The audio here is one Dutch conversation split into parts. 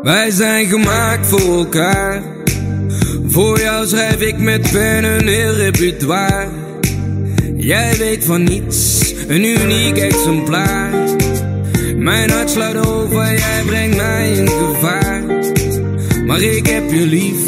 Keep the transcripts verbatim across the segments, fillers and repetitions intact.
Wij zijn gemaakt voor elkaar. Voor jou schrijf ik met pen een heel repertoire. Jij weet van niets, een uniek exemplaar. Mijn hart sluit over, jij brengt mij in gevaar. Maar ik heb je lief,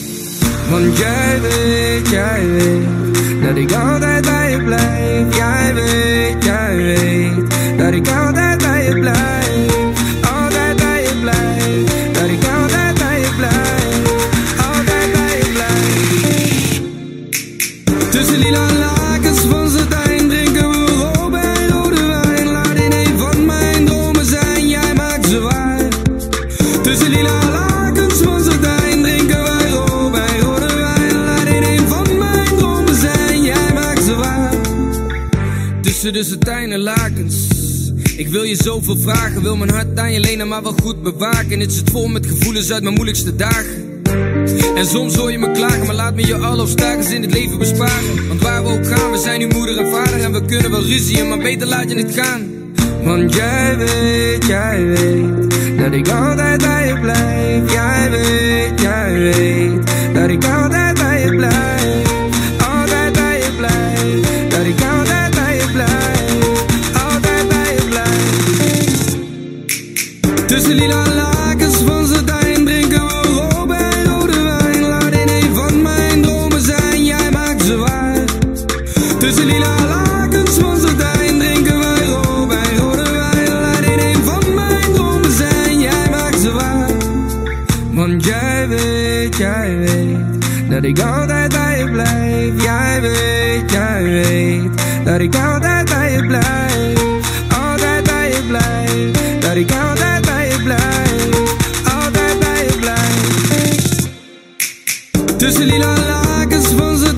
want jij weet, jij weet dat ik altijd bij je blijf. Jij weet, jij weet dat ik altijd bij je blijf. Altijd bij je blijf, dat ik altijd bij je blijf. Altijd bij je blijf. Tussen lila lakens van satijn drinken we rood en rode wijn. Laat in een van mijn dromen zijn, jij maakt ze waar. Tussen lila lakens van satijn drinken wij rood en rode wijn. Laat in een van mijn dromen zijn, jij maakt ze waar. Tussen de satijn en lakens, ik wil je zoveel vragen. Wil mijn hart aan je lenen, maar wel goed bewaken. Het zit vol met gevoelens uit mijn moeilijkste dagen. En soms hoor je me klagen, maar laat me je alle obstakels in het leven besparen. Want waar we ook gaan, we zijn nu moeder en vader. En we kunnen wel ruzien, maar beter laat je het gaan. Want jij weet, jij weet dat ik altijd bij je blijf. Jij weet, jij weet dat ik altijd bij je blijf. Altijd bij je blijf, dat ik altijd bij je blijf. Altijd bij je blijf. Tussen lila lakens van satijn drinken we rood en rode wijn. Laat in een van mijn dromen zijn, jij maakt ze waar. Tussen lila lakens van satijn drinken wij rood en rode wijn. Laat in een van mijn dromen zijn, jij maakt ze waar. Want jij weet, jij weet dat ik altijd bij je blijf. Jij weet, jij weet dat ik altijd bij je blijf. Altijd bij je blijf, dat ik altijd bij je blijf. Altijd bij je blijf. Tussen lila lakens van z'n